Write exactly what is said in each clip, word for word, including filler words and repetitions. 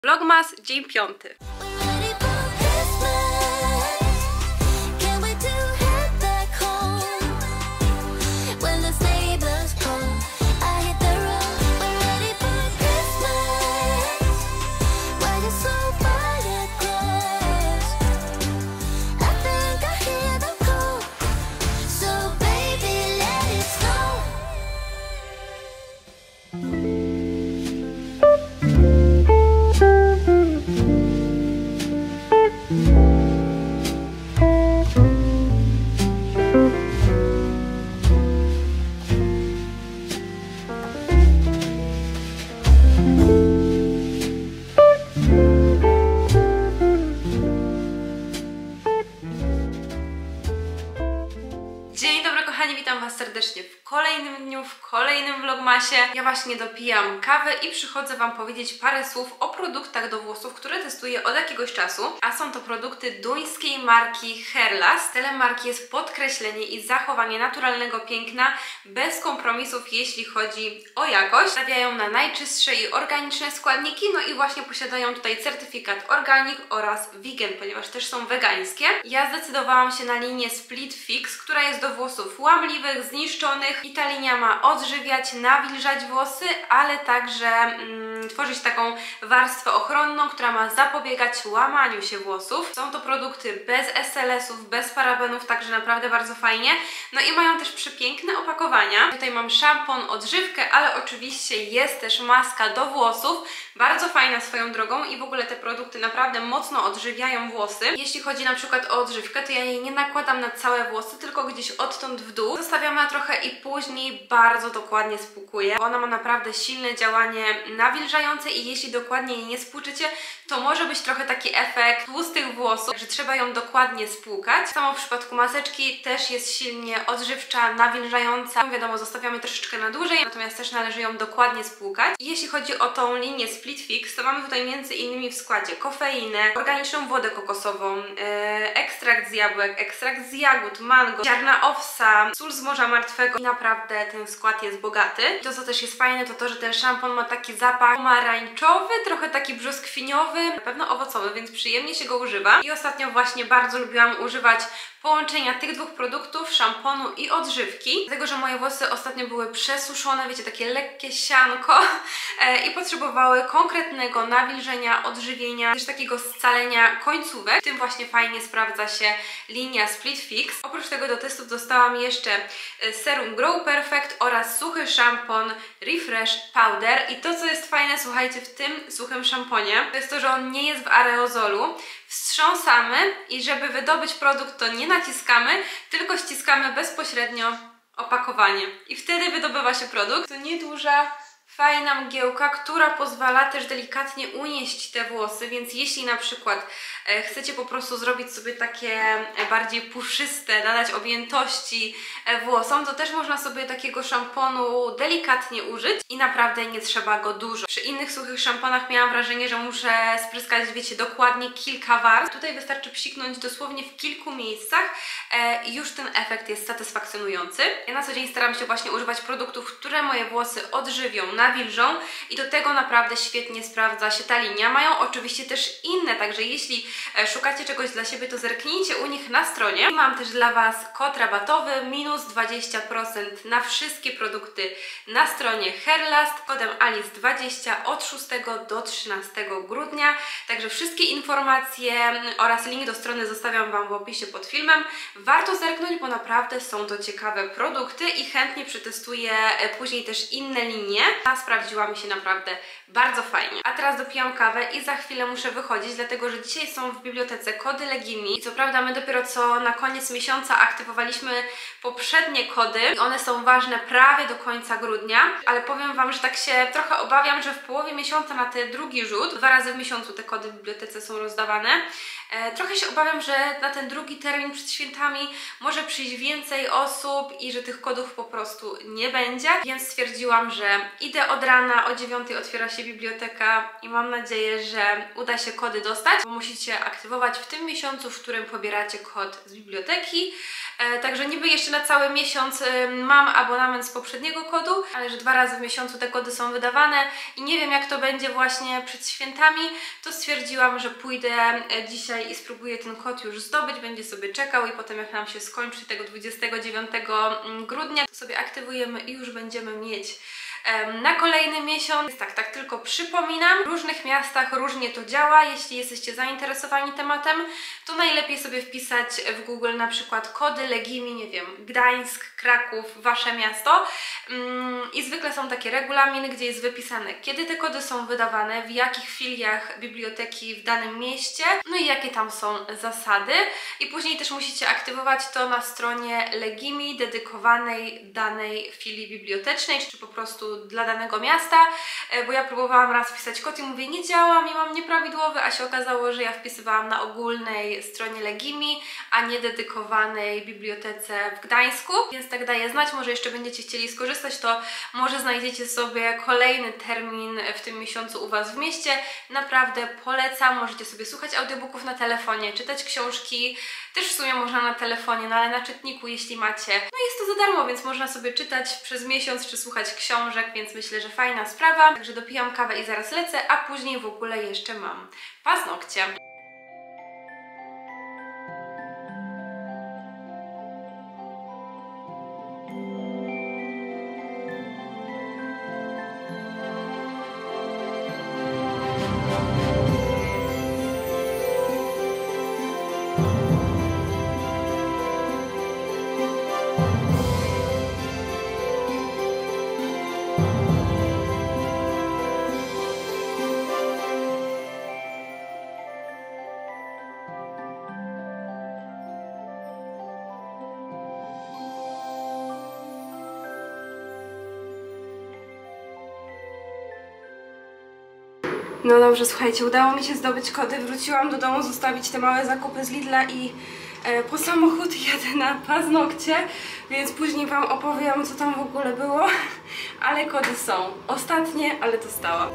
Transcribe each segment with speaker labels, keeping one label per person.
Speaker 1: Vlogmas, dzień piąty. Witam Was serdecznie w kolejnym dniu, w kolejnym vlogmasie. Ja właśnie dopijam kawę i przychodzę Wam powiedzieć parę słów o produktach do włosów, które testuję od jakiegoś czasu, a są to produkty duńskiej marki Hairlast. Celem marki jest podkreślenie i zachowanie naturalnego piękna bez kompromisów, jeśli chodzi o jakość. Stawiają na najczystsze i organiczne składniki, no i właśnie posiadają tutaj certyfikat organic oraz vegan, ponieważ też są wegańskie. Ja zdecydowałam się na linię Split Fix, która jest do włosów łamliwych, zniszczonych i ta linia ma odżywiać, nawilżać włosy, ale także mm, tworzyć taką warstwę ochronną, która ma zapobiegać łamaniu się włosów. Są to produkty bez es el esów, bez parabenów, także naprawdę bardzo fajnie. No i mają też przepiękne opakowania. Tutaj mam szampon, odżywkę, ale oczywiście jest też maska do włosów. Bardzo fajna swoją drogą i w ogóle te produkty naprawdę mocno odżywiają włosy. Jeśli chodzi na przykład o odżywkę, to ja jej nie nakładam na całe włosy, tylko gdzieś odtąd w dół. Zostawiam na trochę i później bardzo dokładnie spłukuje. Ona ma naprawdę silne działanie nawilżające i jeśli dokładnie jej nie spłuczycie, to może być trochę taki efekt tłustych włosów, że trzeba ją dokładnie spłukać. Samo w przypadku maseczki też jest silnie odżywcza, nawilżająca. Wiadomo, zostawiamy troszeczkę na dłużej, natomiast też należy ją dokładnie spłukać. I jeśli chodzi o tą linię Split Fix, to mamy tutaj między innymi w składzie kofeinę, organiczną wodę kokosową, yy, ekstrakt z jabłek, ekstrakt z jagód, mango, ziarna owsa, sól z Morza Martwego i naprawdę ten skład jest bogaty. I to, co też jest fajne, to to, że ten szampon ma taki zapach pomarańczowy, trochę taki brzoskwiniowy, na pewno owocowy, więc przyjemnie się go używa. I ostatnio właśnie bardzo lubiłam używać połączenia tych dwóch produktów, szamponu i odżywki, dlatego że moje włosy ostatnio były przesuszone, wiecie, takie lekkie sianko e, i potrzebowały konkretnego nawilżenia, odżywienia, też takiego scalenia końcówek. W tym właśnie fajnie sprawdza się linia Split Fix. Oprócz tego do testów dostałam jeszcze serum Grow Perfect oraz suchy szampon Refresh Powder. I to, co jest fajne, słuchajcie, w tym suchym szamponie, to jest to, że on nie jest w aerozolu. Wstrząsamy i żeby wydobyć produkt, to nie naciskamy, tylko ściskamy bezpośrednio opakowanie. I wtedy wydobywa się produkt. To nieduża, fajna mgiełka, która pozwala też delikatnie unieść te włosy, więc jeśli na przykład e, chcecie po prostu zrobić sobie takie e, bardziej puszyste, nadać objętości e, włosom, to też można sobie takiego szamponu delikatnie użyć i naprawdę nie trzeba go dużo. Przy innych suchych szamponach miałam wrażenie, że muszę spryskać, wiecie, dokładnie kilka warstw. Tutaj wystarczy psiknąć dosłownie w kilku miejscach e, i już ten efekt jest satysfakcjonujący. Ja na co dzień staram się właśnie używać produktów, które moje włosy odżywią, nawilżą i do tego naprawdę świetnie sprawdza się ta linia. Mają oczywiście też inne, także jeśli szukacie czegoś dla siebie, to zerknijcie u nich na stronie. I mam też dla Was kod rabatowy minus dwadzieścia procent na wszystkie produkty na stronie Hairlast kodem Alice dwadzieścia od szóstego do trzynastego grudnia. Także wszystkie informacje oraz link do strony zostawiam Wam w opisie pod filmem. Warto zerknąć, bo naprawdę są to ciekawe produkty i chętnie przetestuję później też inne linie. Ta sprawdziła mi się naprawdę bardzo fajnie. A teraz dopijam kawę i za chwilę muszę wychodzić, dlatego że dzisiaj są w bibliotece kody Legimi. I co prawda my dopiero co na koniec miesiąca aktywowaliśmy poprzednie kody i one są ważne prawie do końca grudnia, ale powiem Wam, że tak się trochę obawiam, że w połowie miesiąca na ten drugi rzut, dwa razy w miesiącu te kody w bibliotece są rozdawane, e, trochę się obawiam, że na ten drugi termin przed świętami może przyjść więcej osób i że tych kodów po prostu nie będzie, więc stwierdziłam, że idę Idę od rana, o dziewiątej otwiera się biblioteka i mam nadzieję, że uda się kody dostać, bo musicie aktywować w tym miesiącu, w którym pobieracie kod z biblioteki. E, także niby jeszcze na cały miesiąc e, mam abonament z poprzedniego kodu, ale że dwa razy w miesiącu te kody są wydawane i nie wiem jak to będzie właśnie przed świętami, to stwierdziłam, że pójdę dzisiaj i spróbuję ten kod już zdobyć, będzie sobie czekał i potem jak nam się skończy tego dwudziestego dziewiątego grudnia, to sobie aktywujemy i już będziemy mieć na kolejny miesiąc. Tak, tak tylko przypominam, w różnych miastach różnie to działa. Jeśli jesteście zainteresowani tematem, to najlepiej sobie wpisać w Google na przykład kody Legimi, nie wiem, Gdańsk, Kraków, wasze miasto i zwykle są takie regulaminy, gdzie jest wypisane, kiedy te kody są wydawane, w jakich filiach biblioteki w danym mieście, no i jakie tam są zasady. I później też musicie aktywować to na stronie Legimi dedykowanej danej filii bibliotecznej, czy po prostu dla danego miasta, bo ja próbowałam raz wpisać kod i mówię, nie działa mi, mam nieprawidłowy, a się okazało, że ja wpisywałam na ogólnej stronie Legimi, a nie dedykowanej bibliotece w Gdańsku, więc tak daję znać, może jeszcze będziecie chcieli skorzystać, to może znajdziecie sobie kolejny termin w tym miesiącu u was w mieście. Naprawdę polecam, możecie sobie słuchać audiobooków na telefonie, czytać książki, też w sumie można na telefonie, no ale na czytniku jeśli macie, no jest to za darmo, więc można sobie czytać przez miesiąc, czy słuchać książek, więc myślę, że fajna sprawa. Także dopijam kawę i zaraz lecę, a później w ogóle jeszcze mam paznokcie. No dobrze, słuchajcie, udało mi się zdobyć kody, wróciłam do domu zostawić te małe zakupy z Lidla i e, po samochód jadę na paznokcie, więc później wam opowiem, co tam w ogóle było, ale kody są. Ostatnie, ale dostałam.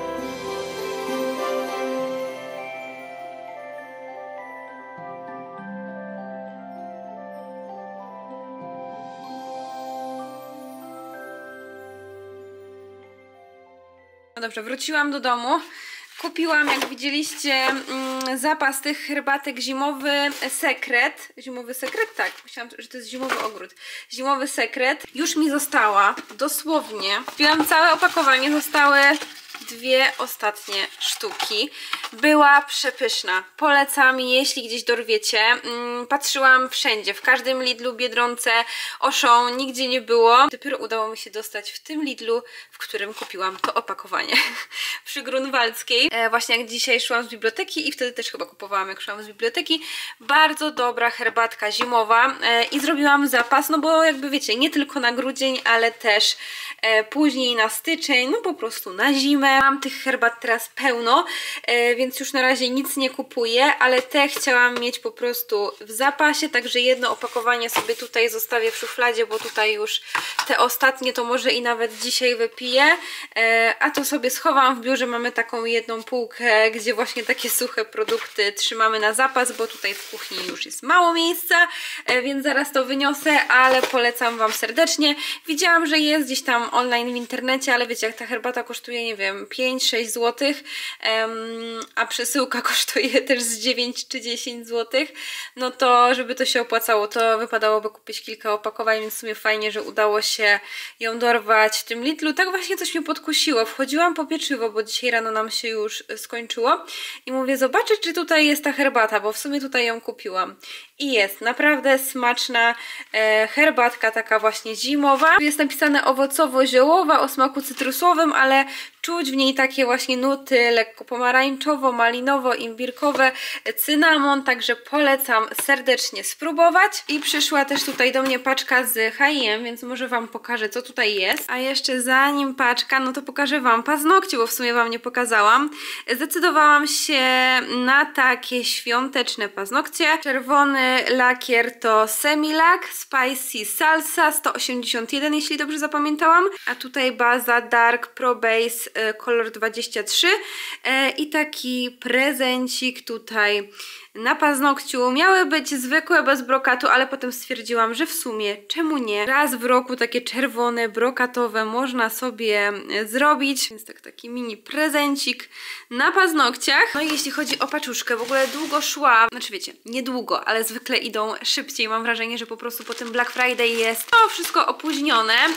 Speaker 1: No dobrze, wróciłam do domu. Kupiłam, jak widzieliście, mm, zapas tych herbatek zimowy sekret. Zimowy sekret? Tak, myślałam, że to jest zimowy ogród. Zimowy sekret. Już mi została, dosłownie. Kupiłam całe opakowanie, zostały dwie ostatnie sztuki. Była przepyszna. Polecam, jeśli gdzieś dorwiecie. Mm, patrzyłam wszędzie, w każdym Lidlu, Biedronce, Auchan, nigdzie nie było. Dopiero udało mi się dostać w tym Lidlu, w którym kupiłam to opakowanie przy Grunwaldzkiej. E, właśnie jak dzisiaj szłam z biblioteki i wtedy też chyba kupowałam, jak szłam z biblioteki. Bardzo dobra herbatka zimowa e, i zrobiłam zapas, no bo jakby wiecie, nie tylko na grudzień, ale też e, później na styczeń, no po prostu na zimę. Mam tych herbat teraz pełno, e, więc już na razie nic nie kupuję, ale te chciałam mieć po prostu w zapasie, także jedno opakowanie sobie tutaj zostawię w szufladzie, bo tutaj już te ostatnie to może i nawet dzisiaj wypiję, e, a to sobie schowam w biurze. Mamy taką jedną półkę, gdzie właśnie takie suche produkty trzymamy na zapas, bo tutaj w kuchni już jest mało miejsca, e, więc zaraz to wyniosę, ale polecam wam serdecznie. Widziałam, że jest gdzieś tam online w internecie, ale wiecie, jak ta herbata kosztuje, nie wiem, pięć sześć złotych, um, a przesyłka kosztuje też z dziewięć czy dziesięć złotych, no to żeby to się opłacało, to wypadałoby kupić kilka opakowań, więc w sumie fajnie, że udało się ją dorwać w tym Lidlu. Tak właśnie coś mnie podkusiło. Wchodziłam po pieczywo, bo dzisiaj rano nam się już skończyło i mówię, zobaczę, czy tutaj jest ta herbata, bo w sumie tutaj ją kupiłam. I jest naprawdę smaczna e, herbatka, taka właśnie zimowa. Tu jest napisane owocowo-ziołowa o smaku cytrusowym, ale Czuć w niej takie właśnie nuty lekko pomarańczowo-malinowo-imbirkowe, cynamon, także polecam serdecznie spróbować. I przyszła też tutaj do mnie paczka z H i M, więc może Wam pokażę, co tutaj jest. A jeszcze zanim paczka, no to pokażę Wam paznokcie, bo w sumie Wam nie pokazałam. Zdecydowałam się na takie świąteczne paznokcie. Czerwony lakier to Semilac Spicy Salsa sto osiemdziesiąt jeden, jeśli dobrze zapamiętałam. A tutaj baza Dark Pro Base kolor dwadzieścia trzy i taki prezencik tutaj na paznokciu. Miały być zwykłe bez brokatu, ale potem stwierdziłam, że w sumie czemu nie? Raz w roku takie czerwone, brokatowe można sobie zrobić. Więc tak taki mini prezencik na paznokciach. No i jeśli chodzi o paczuszkę, w ogóle długo szła, znaczy wiecie, niedługo, ale zwykle idą szybciej. Mam wrażenie, że po prostu po tym Black Friday jest to wszystko opóźnione. E,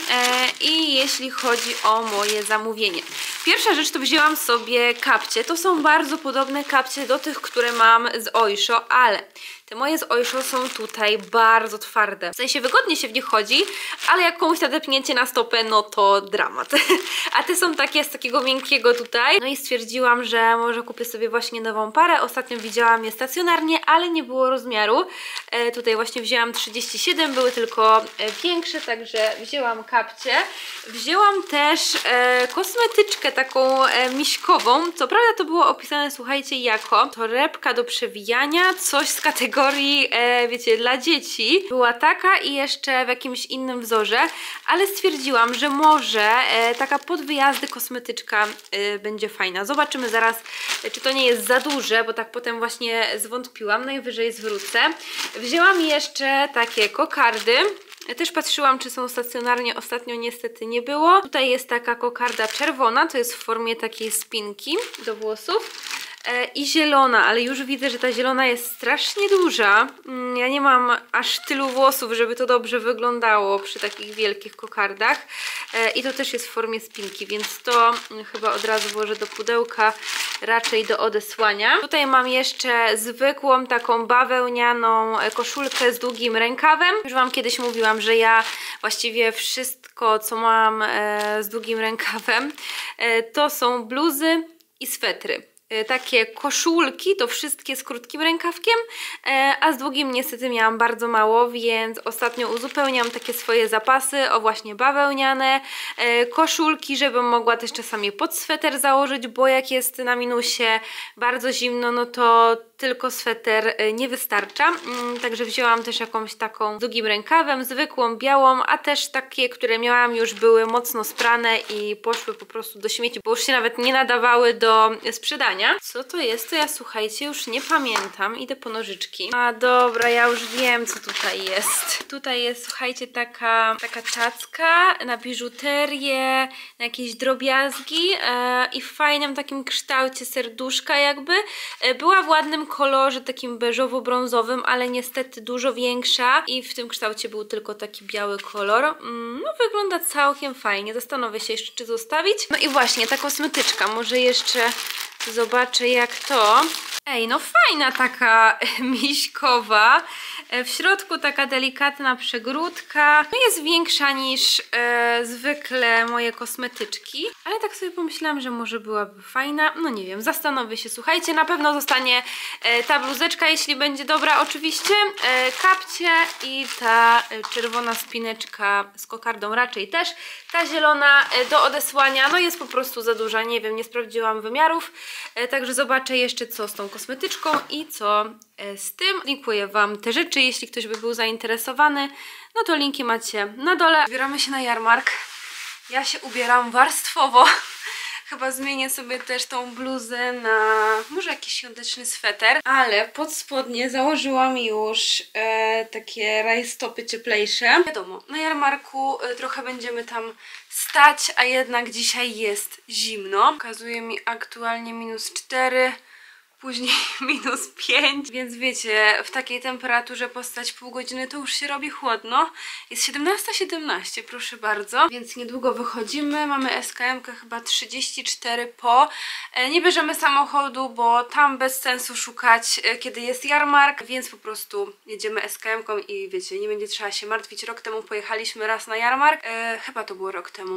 Speaker 1: I jeśli chodzi o moje zamówienie. Pierwsza rzecz to wzięłam sobie kapcie. To są bardzo podobne kapcie do tych, które mam z Oysho, ale te moje z Oysho są tutaj bardzo twarde. W sensie wygodnie się w nich chodzi, ale jak komuś nadepnięcie na stopę, no to dramat. A te są takie z takiego miękkiego tutaj. No i stwierdziłam, że może kupię sobie właśnie nową parę. Ostatnio widziałam je stacjonarnie, ale nie było rozmiaru. E, tutaj właśnie wzięłam trzydzieści siedem, były tylko e, większe, także wzięłam kapcie. Wzięłam też e, kosmetyczkę taką e, miśkową. Co prawda to było opisane, słuchajcie, jako torebka do przewijania, coś z kategorii E, wiecie, dla dzieci. Była taka i jeszcze w jakimś innym wzorze, ale stwierdziłam, że może e, taka pod wyjazdy kosmetyczka e, będzie fajna. Zobaczymy zaraz, e, czy to nie jest za duże, bo tak potem właśnie zwątpiłam. Najwyżej zwrócę. Wzięłam jeszcze takie kokardy. Ja też patrzyłam, czy są stacjonarnie, ostatnio niestety nie było. Tutaj jest taka kokarda czerwona, to jest w formie takiej spinki do włosów. I zielona, ale już widzę, że ta zielona jest strasznie duża. Ja nie mam aż tylu włosów, żeby to dobrze wyglądało przy takich wielkich kokardach. I to też jest w formie spinki, więc to chyba od razu włożę do pudełka, raczej do odesłania. Tutaj mam jeszcze zwykłą taką bawełnianą koszulkę z długim rękawem. Już Wam kiedyś mówiłam, że ja właściwie wszystko, co mam z długim rękawem, to są bluzy i swetry. Takie koszulki to wszystkie z krótkim rękawkiem, a z długim niestety miałam bardzo mało, więc ostatnio uzupełniam takie swoje zapasy o właśnie bawełniane koszulki, żebym mogła też czasami pod sweter założyć, bo jak jest na minusie bardzo zimno, no to tylko sweter nie wystarcza. Także wzięłam też jakąś taką z długim rękawem, zwykłą, białą, a też takie, które miałam już były mocno sprane i poszły po prostu do śmieci, bo już się nawet nie nadawały do sprzedania. Co to jest? To ja, słuchajcie, już nie pamiętam. Idę po nożyczki. A dobra, ja już wiem, co tutaj jest. Tutaj jest, słuchajcie, taka, taka tacka na biżuterię, na jakieś drobiazgi e, i w fajnym takim kształcie serduszka jakby. E, była w ładnym kolorze, takim beżowo-brązowym, ale niestety dużo większa i w tym kształcie był tylko taki biały kolor. Mm, no wygląda całkiem fajnie. Zastanowię się jeszcze, czy zostawić. No i właśnie, ta kosmetyczka. Może jeszcze zobaczę, jak to. Ej, no fajna taka miśkowa. W środku taka delikatna przegródka. No jest większa niż e, zwykle moje kosmetyczki. Ale tak sobie pomyślałam, że może byłaby fajna. No nie wiem, zastanowię się. Słuchajcie, na pewno zostanie e, ta bluzeczka, jeśli będzie dobra oczywiście. E, kapcie i ta e, czerwona spineczka z kokardą raczej też. Ta zielona e, do odesłania, no jest po prostu za duża. Nie wiem, nie sprawdziłam wymiarów. E, także zobaczę jeszcze, co z tą kosmetyczką i co e, z tym. Linkuję Wam te rzeczy, jeśli ktoś by był zainteresowany. No to linki macie na dole. Ubieramy się na jarmark. Ja się ubieram warstwowo. Chyba zmienię sobie też tą bluzę na może jakiś świąteczny sweter, ale pod spodnie założyłam już e, takie rajstopy cieplejsze. Wiadomo, na jarmarku e, trochę będziemy tam stać, a jednak dzisiaj jest zimno. Pokazuje mi aktualnie minus cztery, później minus pięć, więc wiecie, w takiej temperaturze postać pół godziny to już się robi chłodno. Jest siedemnasta siedemnaście, proszę bardzo, więc niedługo wychodzimy. Mamy S K M-kę chyba trzydzieści cztery po. Nie bierzemy samochodu, bo tam bez sensu szukać, kiedy jest jarmark, więc po prostu jedziemy S K M-ką i wiecie, nie będzie trzeba się martwić. Rok temu pojechaliśmy raz na jarmark, e, chyba to było rok temu.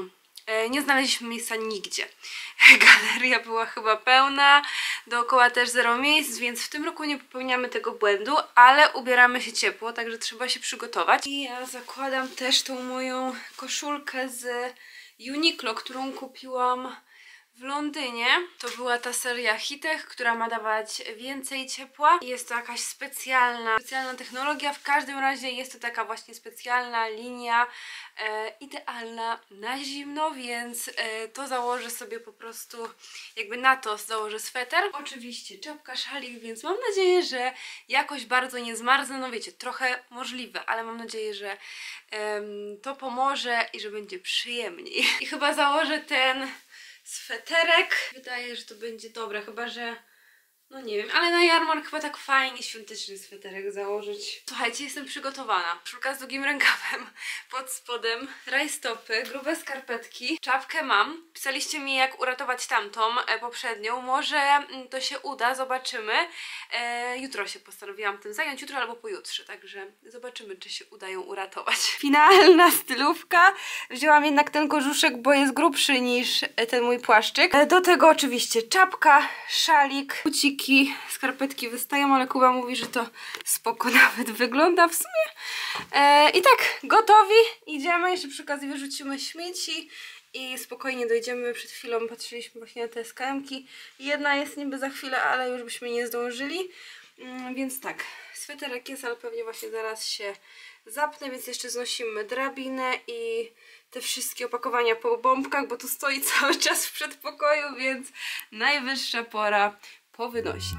Speaker 1: e, nie znaleźliśmy miejsca nigdzie. Galeria była chyba pełna, dookoła też zero miejsc, więc w tym roku nie popełniamy tego błędu, ale ubieramy się ciepło, także trzeba się przygotować. I ja zakładam też tą moją koszulkę z Uniqlo, którą kupiłam w Londynie. To była ta seria Hitech, która ma dawać więcej ciepła. Jest to jakaś specjalna, specjalna technologia. W każdym razie jest to taka właśnie specjalna linia e, idealna na zimno, więc e, to założę sobie po prostu, jakby na to założę sweter. Oczywiście czapka, szalik, więc mam nadzieję, że jakoś bardzo nie zmarznę. No wiecie, trochę możliwe, ale mam nadzieję, że em, to pomoże i że będzie przyjemniej. I chyba założę ten sweterek. Wydaje, że to będzie dobre, chyba że... No nie wiem, ale na jarmark chyba tak fajnie świąteczny sweterek założyć. Słuchajcie, jestem przygotowana. Koszulka z długim rękawem, pod spodem rajstopy, grube skarpetki, czapkę mam. Pisaliście mi, jak uratować tamtą, e, poprzednią. Może mm, to się uda, zobaczymy. E, jutro się postanowiłam tym zająć, jutro albo pojutrze, także zobaczymy, czy się uda ją uratować. Finalna stylówka. Wzięłam jednak ten kożuszek, bo jest grubszy niż ten mój płaszczyk. E, do tego oczywiście czapka, szalik, buciki, skarpetki wystają, ale Kuba mówi, że to spoko nawet wygląda w sumie. E, I tak, gotowi, idziemy, jeszcze przy okazji wyrzucimy śmieci i spokojnie dojdziemy. Przed chwilą patrzyliśmy właśnie na te es ka emki. Jedna jest niby za chwilę, ale już byśmy nie zdążyli. Mm, więc tak, sweterek jest, ale pewnie właśnie zaraz się zapnę, więc jeszcze znosimy drabinę i te wszystkie opakowania po bombkach, bo tu stoi cały czas w przedpokoju, więc najwyższa pora powynosić.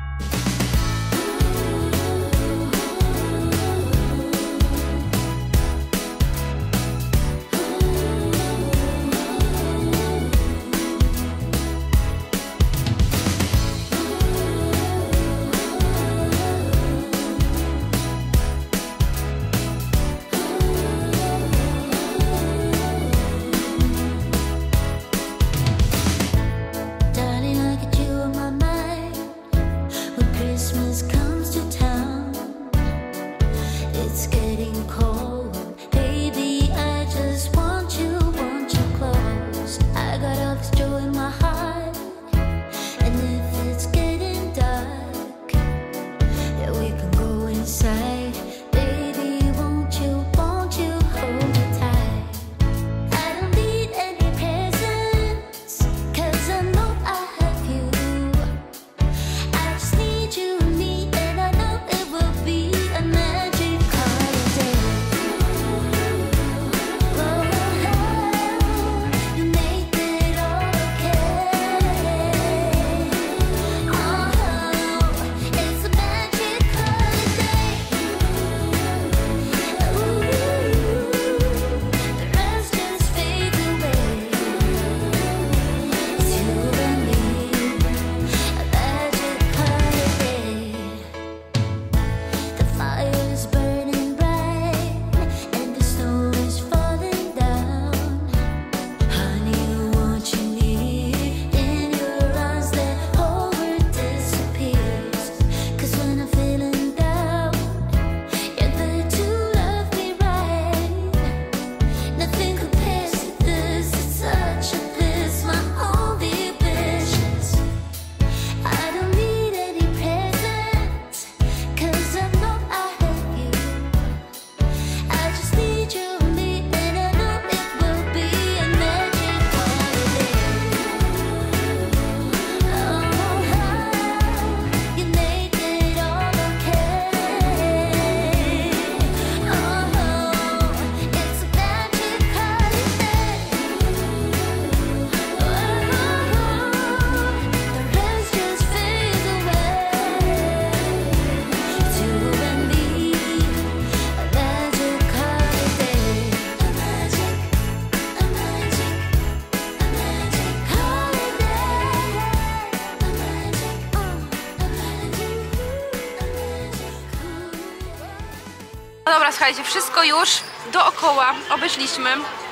Speaker 1: Dobra, słuchajcie, wszystko już dookoła obeszliśmy.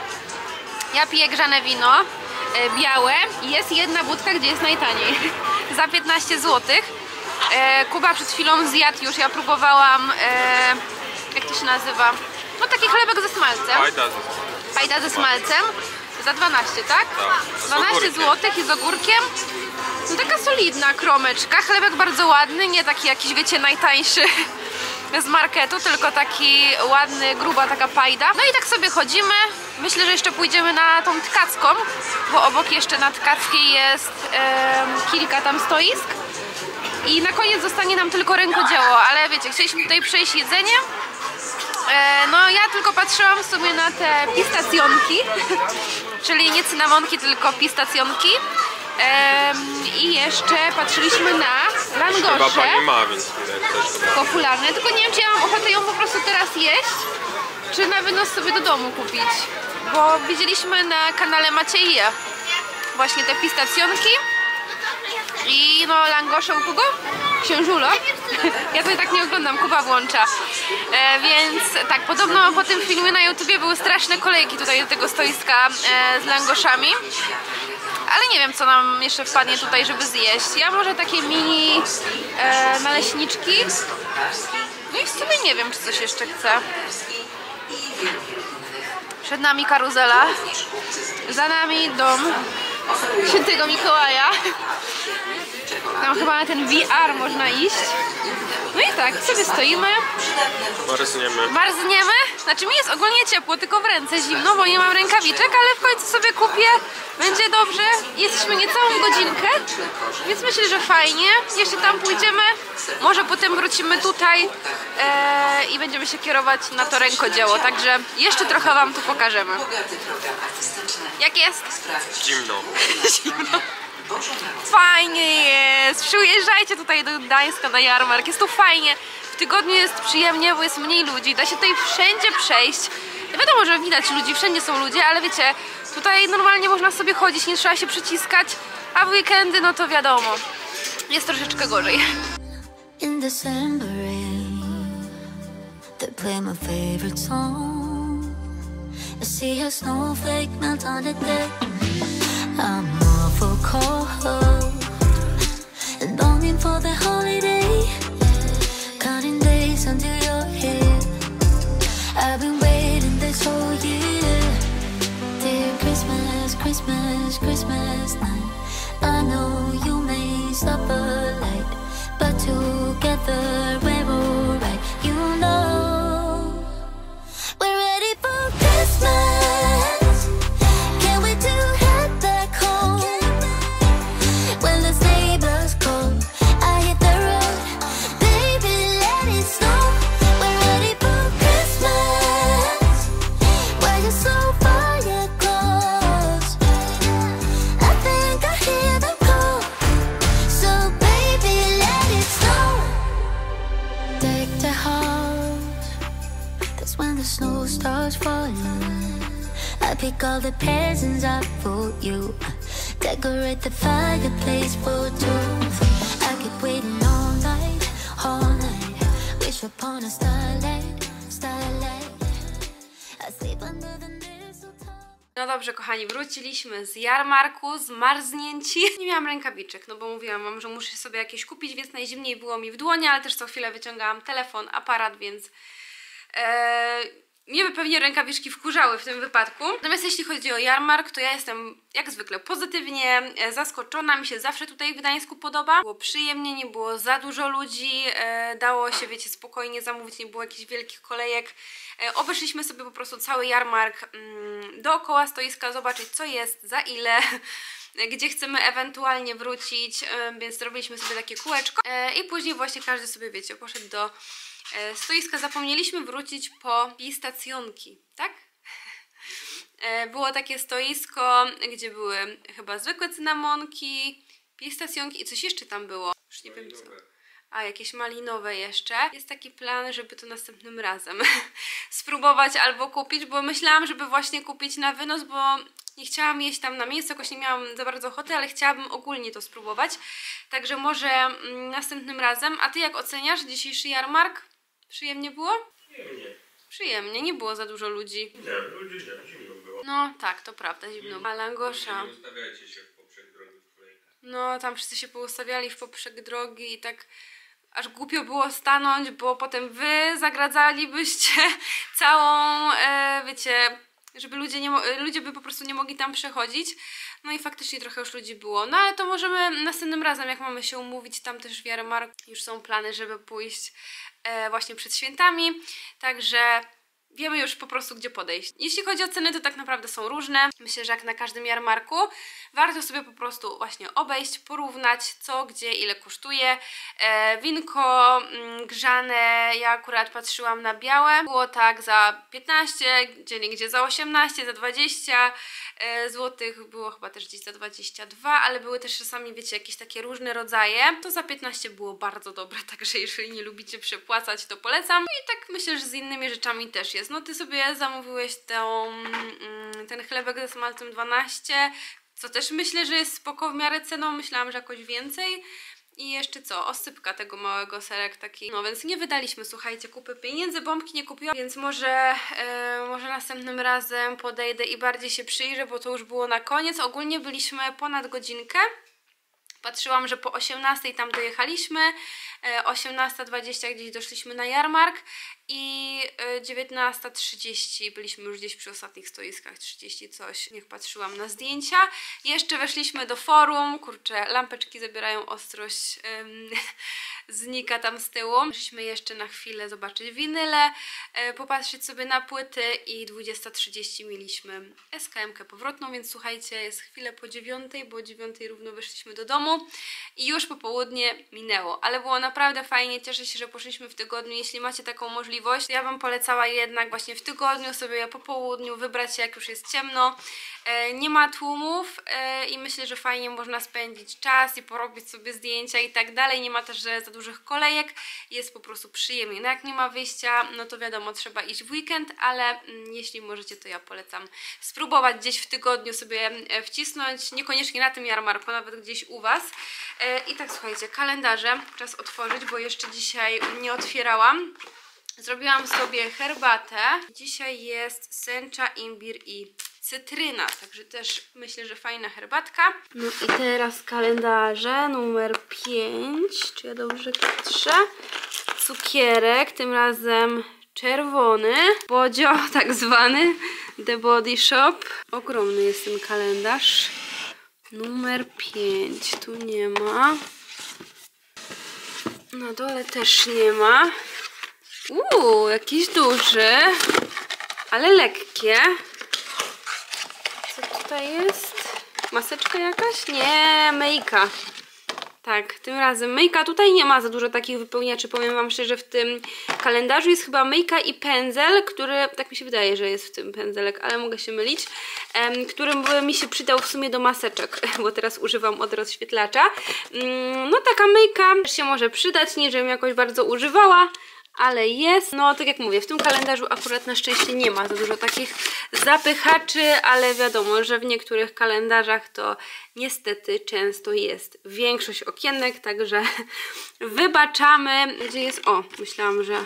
Speaker 1: Ja piję grzane wino, e, białe. Jest jedna budka, gdzie jest najtaniej. Za piętnaście złotych. E, Kuba przed chwilą zjadł już, ja próbowałam, e, jak to się nazywa? No taki chlebek ze smalcem. Fajda ze smalcem. Fajda ze smalcem. Za dwanaście, tak?
Speaker 2: Tak.
Speaker 1: dwanaście złotych i z ogórkiem. No taka solidna kromeczka. Chlebek bardzo ładny, nie taki jakiś, wiecie, najtańszy z marketu, tylko taki ładny, gruba taka pajda. No i tak sobie chodzimy. Myślę, że jeszcze pójdziemy na tą Tkacką, bo obok jeszcze na Tkackiej jest e, kilka tam stoisk. I na koniec zostanie nam tylko rękodzieło, ale wiecie, chcieliśmy tutaj przejść jedzenie. E, no ja tylko patrzyłam w sumie na te pistacjonki, czyli nie cynamonki, tylko pistacjonki. E, I jeszcze patrzyliśmy na langosze.
Speaker 2: Chyba pani ma, więc też
Speaker 1: popularne, tylko nie wiem, czy ja mam ochotę ją po prostu teraz jeść, czy na wynos sobie do domu kupić. Bo widzieliśmy na kanale Macieje właśnie te pistacjonki. I no langosze u kogo? Księżulo. Ja tutaj tak nie oglądam, Kuba włącza. E, więc tak, podobno po tym filmie na YouTubie były straszne kolejki tutaj do tego stoiska e, z langoszami. Ale nie wiem, co nam jeszcze wpadnie tutaj, żeby zjeść. Ja może takie mini e, naleśniczki. No i w sumie nie wiem, czy coś jeszcze chcę. Przed nami karuzela. Za nami dom Świętego Mikołaja. Tam chyba na ten V R można iść. No i tak, sobie stoimy.
Speaker 2: Marzniemy.
Speaker 1: Marzniemy. Znaczy mi jest ogólnie ciepło, tylko w ręce zimno, bo nie mam rękawiczek, ale w końcu sobie kupię. Będzie dobrze. Jesteśmy niecałą godzinkę, więc myślę, że fajnie. Jeszcze tam pójdziemy. Może potem wrócimy tutaj e, i będziemy się kierować na to rękodzieło. Także jeszcze trochę wam tu pokażemy. Jak jest?
Speaker 2: Zimno.
Speaker 1: Zimno. Fajnie jest. Przyjeżdżajcie tutaj do Gdańska na jarmark. Jest tu fajnie. W tygodniu jest przyjemnie, bo jest mniej ludzi. Da się tutaj wszędzie przejść. Wiadomo, że widać ludzi, wszędzie są ludzie, ale wiecie, tutaj normalnie można sobie chodzić, nie trzeba się przyciskać, a w weekendy, no to wiadomo, jest troszeczkę gorzej. In December rain, they play my favorite song. I see a snowflake melt on the deck. I'm awful cold and longing for the holiday. Counting days until you're here. I've been waiting this whole year. Dear Christmas, Christmas, Christmas night. I know you may stop a light, but together we're alright. You know we're ready for Christmas. Can't wait to head back home. When the sleigh blows cold, I hit the road. Baby, let it snow. We're ready for Christmas. Why you're so far yet close? I think I hear them call. So baby, let it snow. Deck the house. That's when the snow starts falling. I pick all the presents up for you. Decorate the fireplace for two. I keep waiting all night, all night. Wish upon a starlight, starlight. I sleep under the mistletoe. No dobrze, kochani, wróciliśmy z jarmarku, zmarznięci. Nie miałam rękawiczek, no bo mówiłam wam, że muszę sobie jakieś kupić, więc najzimniej było mi w dłoni, ale też co chwilę wyciągałam telefon, aparat, więc... Ee... Mnie by pewnie rękawiczki wkurzały w tym wypadku. Natomiast jeśli chodzi o jarmark, to ja jestem jak zwykle pozytywnie zaskoczona. Mi się zawsze tutaj w Gdańsku podoba. Było przyjemnie, nie było za dużo ludzi. E, dało się, wiecie, spokojnie zamówić, nie było jakichś wielkich kolejek. E, obeszliśmy sobie po prostu cały jarmark mm, dookoła stoiska, zobaczyć co jest, za ile, gdzie chcemy ewentualnie wrócić. E, więc zrobiliśmy sobie takie kółeczko. E, I później właśnie każdy sobie, wiecie, poszedł do stoiska. Zapomnieliśmy wrócić po pistacjonki, tak? Było takie stoisko, gdzie były chyba zwykłe cynamonki, pistacjonki i coś jeszcze tam było. Już nie wiem co. A, jakieś malinowe jeszcze. Jest taki plan, żeby to następnym razem spróbować albo kupić, bo myślałam, żeby właśnie kupić na wynos, bo nie chciałam jeść tam na miejscu, jakoś nie miałam za bardzo ochoty, ale chciałabym ogólnie to spróbować. Także może mm, następnym razem. A ty jak oceniasz dzisiejszy jarmark? Przyjemnie było?
Speaker 2: Przyjemnie.
Speaker 1: Przyjemnie, nie było za dużo ludzi.
Speaker 2: Nie, ludzi nie, zimno było.
Speaker 1: No tak, to prawda, zimno. A langosza.
Speaker 2: Nie ustawiajcie się w poprzek drogi w kolejkach.
Speaker 1: No, tam wszyscy się poustawiali w poprzek drogi i tak aż głupio było stanąć, bo potem wy zagradzalibyście całą, e, wiecie, żeby ludzie, nie ludzie by po prostu nie mogli tam przechodzić. No i faktycznie trochę już ludzi było. No ale to możemy następnym razem, jak mamy się umówić, tam też w jarmarku już są plany, żeby pójść e, właśnie przed świętami. Także wiemy już po prostu, gdzie podejść. Jeśli chodzi o ceny, to tak naprawdę są różne. Myślę, że jak na każdym jarmarku warto sobie po prostu właśnie obejść, porównać co, gdzie, ile kosztuje. E, winko mm, grzane, ja akurat patrzyłam na białe. Było tak za piętnaście, gdzie niegdzie za osiemnaście, za dwadzieścia e, złotych. Było chyba też gdzieś za dwadzieścia dwa, ale były też czasami, wiecie, jakieś takie różne rodzaje. To za piętnaście było bardzo dobre, także jeżeli nie lubicie przepłacać, to polecam. I tak myślę, że z innymi rzeczami też jest. No ty sobie zamówiłeś tą, mm, ten chlebek ze smalcem dwanaście, co też myślę, że jest spoko w miarę ceną. Myślałam, że jakoś więcej. I jeszcze co? Osypka tego małego serek taki. No więc nie wydaliśmy, słuchajcie, kupy pieniędzy. Bombki nie kupiłam, więc może, yy, może następnym razem podejdę i bardziej się przyjrzę, bo to już było na koniec. Ogólnie byliśmy ponad godzinkę. Patrzyłam, że po osiemnastej tam dojechaliśmy, osiemnasta dwadzieścia gdzieś doszliśmy na jarmark i dziewiętnasta trzydzieści byliśmy już gdzieś przy ostatnich stoiskach, trzydzieści coś, niech patrzyłam na zdjęcia. Jeszcze weszliśmy do forum, kurczę, lampeczki zabierają ostrość, ym, znika tam z tyłu. Weszliśmy jeszcze na chwilę zobaczyć winyle, yy, popatrzeć sobie na płyty i dwudziesta trzydzieści mieliśmy es ka emkę powrotną, więc słuchajcie, jest chwilę po dziewiątej, bo o dziewiątej równo wyszliśmy do domu i już popołudnie minęło, ale było naprawdę fajnie, cieszę się, że poszliśmy w tygodniu. Jeśli macie taką możliwość, to ja bym polecała jednak właśnie w tygodniu sobie po południu wybrać się, jak już jest ciemno, e, nie ma tłumów e, i myślę, że fajnie można spędzić czas i porobić sobie zdjęcia i tak dalej, nie ma też że za dużych kolejek, jest po prostu przyjemnie. No jak nie ma wyjścia, no to wiadomo, trzeba iść w weekend, ale mm, jeśli możecie, to ja polecam spróbować gdzieś w tygodniu sobie wcisnąć, niekoniecznie na tym jarmarku, nawet gdzieś u Was. I tak słuchajcie, kalendarze czas otworzyć, bo jeszcze dzisiaj nie otwierałam. Zrobiłam sobie herbatę. Dzisiaj jest sencha, imbir i cytryna, także też myślę, że fajna herbatka. No i teraz kalendarze numer pięć, czy ja dobrze patrzę? Cukierek, tym razem czerwony, bodzio tak zwany, The Body Shop. Ogromny jest ten kalendarz. Numer pięć, tu nie ma. Na dole też nie ma. Uuu, jakiś duży, ale lekkie. Co tutaj jest? Maseczka jakaś? Nie, myjka. Tak, tym razem myjka. Tutaj nie ma za dużo takich wypełniaczy, powiem Wam szczerze, w tym kalendarzu jest chyba myjka i pędzel, który, tak mi się wydaje, że jest w tym pędzelek, ale mogę się mylić, um, którym by mi się przydał w sumie do maseczek, bo teraz używam od rozświetlacza. Um, no taka myjka też się może przydać, nie żebym jakoś bardzo używała, ale jest. No tak jak mówię, w tym kalendarzu akurat na szczęście nie ma za dużo takich zapychaczy, ale wiadomo, że w niektórych kalendarzach to niestety często jest większość okienek, także wybaczamy. Gdzie jest? O, myślałam, że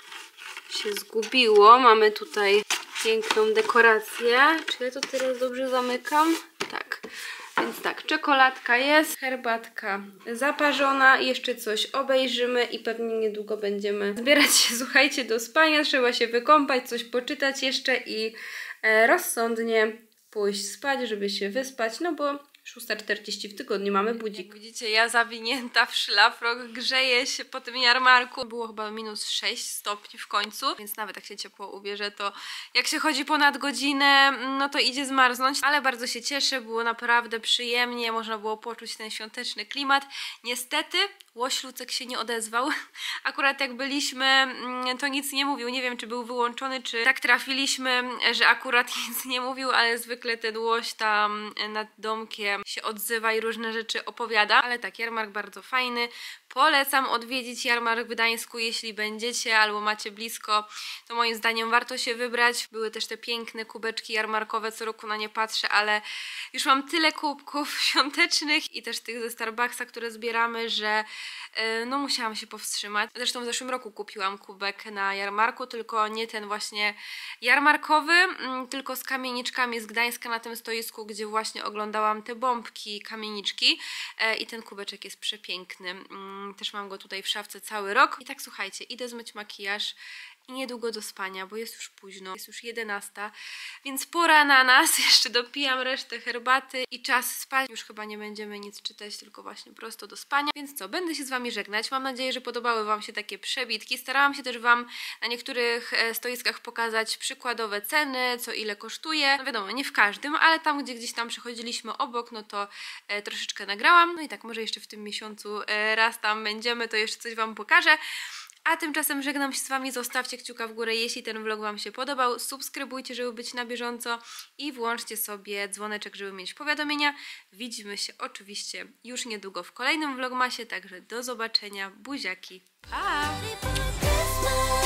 Speaker 1: się zgubiło. Mamy tutaj piękną dekorację. Czy ja to teraz dobrze zamykam? Tak. Więc tak, czekoladka jest, herbatka zaparzona, jeszcze coś obejrzymy i pewnie niedługo będziemy zbierać się, słuchajcie, do spania. Trzeba się wykąpać, coś poczytać jeszcze i e, rozsądnie pójść spać, żeby się wyspać, no bo szósta czterdzieści w tygodniu mamy budzik. Jak widzicie, ja zawinięta w szlafrok, grzeję się po tym jarmarku. Było chyba minus sześć stopni w końcu, więc nawet jak się ciepło ubierze, to jak się chodzi ponad godzinę, no to idzie zmarznąć. Ale bardzo się cieszę, było naprawdę przyjemnie, można było poczuć ten świąteczny klimat. Niestety łoś Lucek się nie odezwał. Akurat jak byliśmy, to nic nie mówił. Nie wiem, czy był wyłączony, czy tak trafiliśmy, że akurat nic nie mówił, ale zwykle ten łoś tam nad domkiem się odzywa i różne rzeczy opowiada. Ale tak, jarmark bardzo fajny. Polecam odwiedzić jarmark w Gdańsku, jeśli będziecie albo macie blisko, to moim zdaniem warto się wybrać. Były też te piękne kubeczki jarmarkowe, co roku na nie patrzę, ale już mam tyle kubków świątecznych i też tych ze Starbucksa, które zbieramy, że yy, no musiałam się powstrzymać. Zresztą w zeszłym roku kupiłam kubek na jarmarku, tylko nie ten właśnie jarmarkowy, yy, tylko z kamieniczkami z Gdańska na tym stoisku, gdzie właśnie oglądałam te bombki, kamieniczki yy, i ten kubeczek jest przepiękny. Yy. Też mam go tutaj w szafce cały rok. I tak słuchajcie, idę zmyć makijaż i niedługo do spania, bo jest już późno, jest już jedenasta, więc pora na nas. Jeszcze dopijam resztę herbaty i czas spać. Już chyba nie będziemy nic czytać, tylko właśnie prosto do spania. Więc co, będę się z Wami żegnać. Mam nadzieję, że podobały Wam się takie przebitki. Starałam się też Wam na niektórych stoiskach pokazać przykładowe ceny, co ile kosztuje. No wiadomo, nie w każdym, ale tam, gdzie gdzieś tam przechodziliśmy obok, no to e, troszeczkę nagrałam. No i tak, może jeszcze w tym miesiącu e, raz tam będziemy, to jeszcze coś Wam pokażę. A tymczasem żegnam się z Wami, zostawcie kciuka w górę, jeśli ten vlog Wam się podobał, subskrybujcie, żeby być na bieżąco i włączcie sobie dzwoneczek, żeby mieć powiadomienia. Widzimy się oczywiście już niedługo w kolejnym vlogmasie, także do zobaczenia, buziaki, pa!